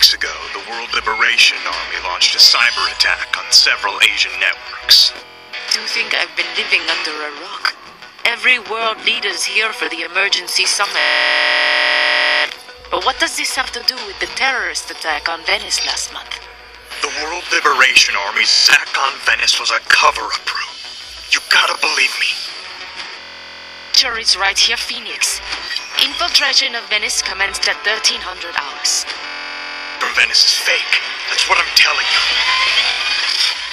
weeks ago, the World Liberation Army launched a cyber attack on several Asian networks. Do you think I've been living under a rock? Every world leader's here for the emergency summit. But what does this have to do with the terrorist attack on Venice last month? The World Liberation Army's attack on Venice was a cover-up, Brew. You gotta believe me. Sure, it's right here, Phoenix. Infiltration of Venice commenced at 1300 hours. Venice is fake. That's what I'm telling you.